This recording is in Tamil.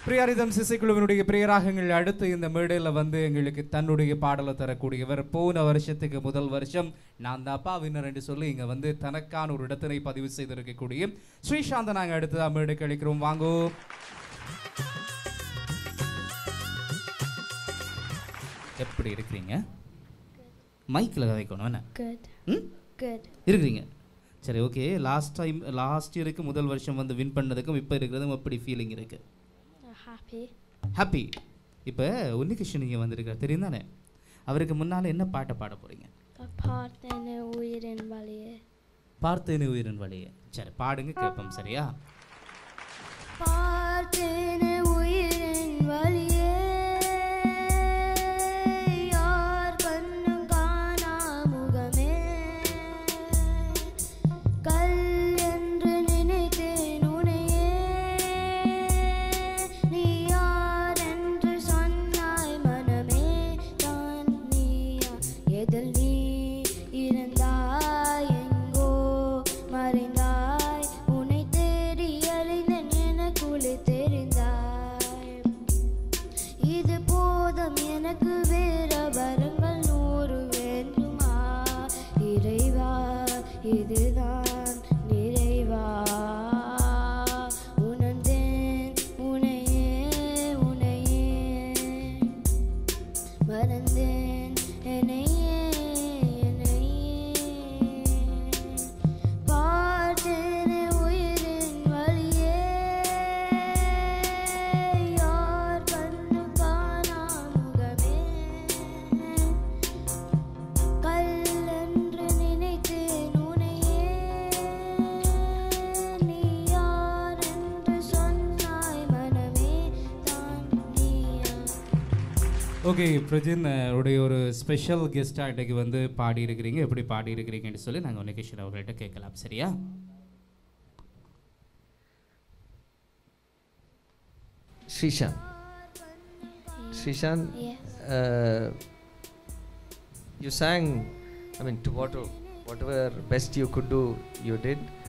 பிரியாரிதம் சிசைக்குழுவினுடைய பிரியராகங்கள் அடுத்து இந்த மேடையில் வந்து எங்களுக்கு தன்னுடைய பாடலை தரக்கூடியவர். போன வருஷத்துக்கு முதல் வருஷம் நான் தாப்பா வின்னர் என்று சொல்லி இங்கே வந்து தனக்கான ஒரு இடத்தினை பதிவு செய்திருக்கக்கூடிய ஸ்ரீசாந்தை நாங்கள் அடுத்ததாக மேடைக்கு அளிக்கிறோம். வாங்கோ. எப்படி இருக்கிறீங்க? மைக்கில் வைக்கணும் என்ன இருக்கிறீங்க? சரி, ஓகே. லாஸ்ட் இயருக்கு முதல் வருஷம் வந்து வின் பண்ணதுக்கும் இப்போ இருக்கிறதும் எப்படி ஃபீலிங் இருக்கு? ஹாப்பி. இப்போ உன்னிகிருஷ்ணன் நீங்கள் வந்திருக்கார் தெரியும் தானே? அவருக்கு முன்னால் என்ன பாட்டை பாட போகிறீங்க? பார்த்தேனே உயிரின் வழியே. பார்த்தேனே உயிரின் வழியே. சரி, பாடுங்க கேட்போம். சரியா? பார்த்தேனே உயிரின் வழியே, யார் கண்ணும் காணா முகமே, கல் என்று நினைத்தேன் உனையே, நீ யார் என்று சொன்னாய் மனமே, தான் நீயா, எதில் நீ இருந்தாய், எங்கோ மறைந்தாய், உன்னை தேடி அலைந்தேன் எனக்குள்ளே தெரிந்தாய், இது போதும் எனக்கு வேற வரங்கள் 100 வேண்டுமா, இறைவா இதுதான் நிறைவா, உணர்ந்தேன் உனையே உனையே, மறந்தேன் என்னையே என்னையே, பார்த்தேனே உயிரின் வழியே, யார் கண்ணும் காணா முகமே, கல் என்று நினைத்தேன் உனையே, நீ யார் என்று சொன்னாய் மனமே, தான் நீயா. ஓகே, பிரஜின் உடைய ஒரு ஸ்பெஷல் கெஸ்ட்டாக இன்றைக்கு வந்து பாடியிருக்கிறீங்க. எப்படி பாடியிருக்கிறீங்கன்னு சொல்லி நாங்கள் உன்னிகிருஷ்ணன் அவர்கள்ட்ட கேட்கலாம். சரியா? Srishan, Yes. you sang, I mean, to whatever best you could do, you did.